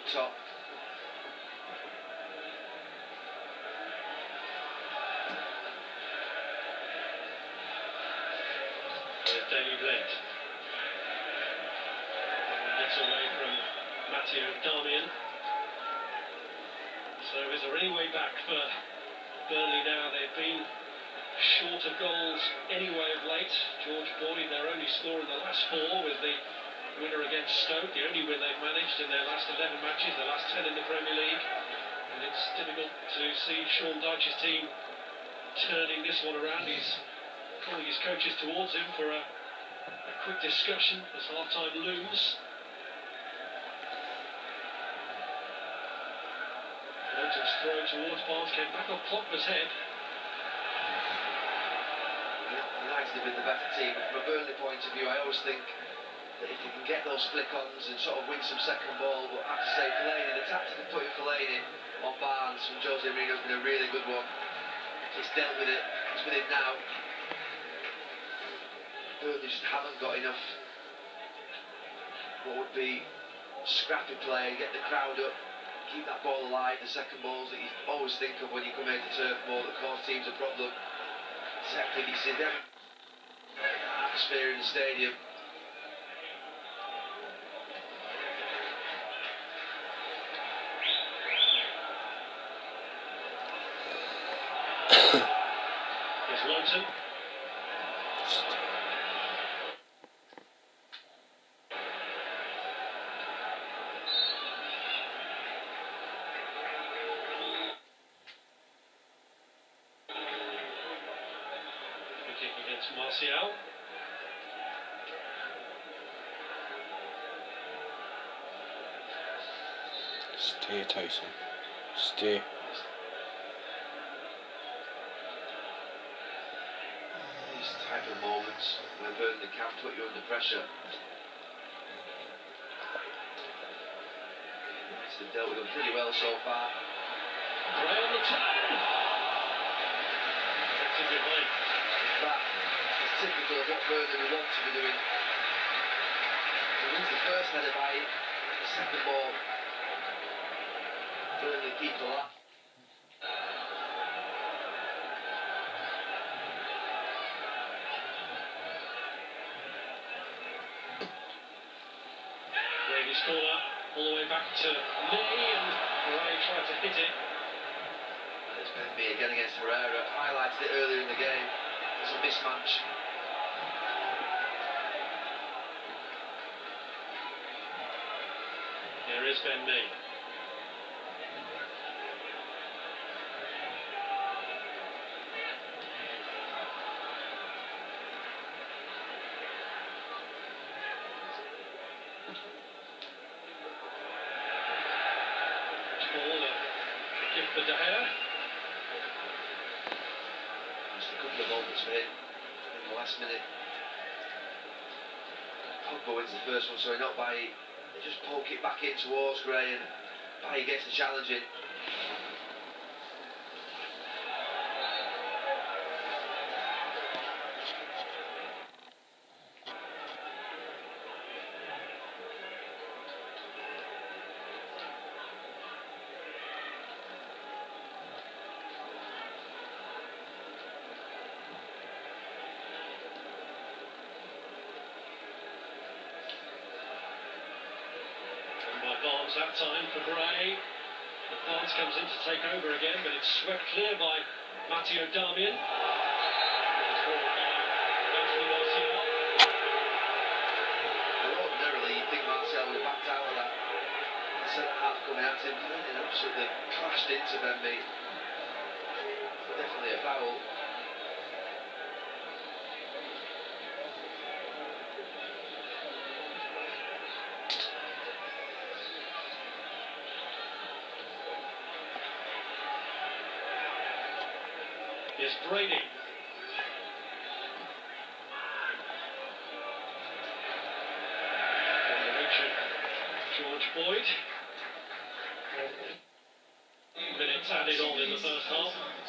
top. Dehydrated. Gets away from Damian. So is there any way back for Burnley now? They've been short of goals anyway of late. George Boyd, their only score in the last 4 with the winner against Stoke, the only win they've managed in their last 11 matches, the last 10 in the Premier League. And it's difficult to see Sean Dyche's team turning this one around. He's calling his coaches towards him for a quick discussion as half-time looms. Lotus throw towards Barnes, came back on Pogba's head. United have been the better team, but from a Burnley point of view, I always think that if you can get those flick-ons and sort of win some second ball, but I have to say Fellaini, the tactic of putting Fellaini on Barnes from Jose Mourinho has been a really good one. He's dealt with it, he's with it now. Burnley just haven't got enough what would be scrappy play, get the crowd up, keep that ball alive, the second balls that you always think of when you come here to Turf Moor that cause teams a problem. Exactly, you see them atmosphere in the stadium. Here's Lowton. Against Martial. Stay, Tyson. Stay. These type of moments when Burnley can put you under pressure. They've dealt with them pretty well so far. Gray on the turn. Takes it behind. That is typical of what Burnley want to be doing. He wins the first header by the second ball. Burnley keep the lap. Brady's corner, all the way back to Lee, and Ray tried to hit it. And it's Benby again against Herrera. Highlighted it earlier in the game. It's a mismatch. Here is Benby. Gift for De Gea. Just a couple of moments for him in the last minute. Pogba wins the first one, so not by they just poke it back in towards Gray, and Bailly gets the challenge in. Barnes that time for Gray. But Barnes comes in to take over again, but it's swept clear by Damian. Ordinarily, you'd think Martial would have backed out of that. The centre half coming at him, and absolutely crashed into Benby. Definitely a foul. Here's Brady. On the reach of George Boyd. Minutes added on in the first half.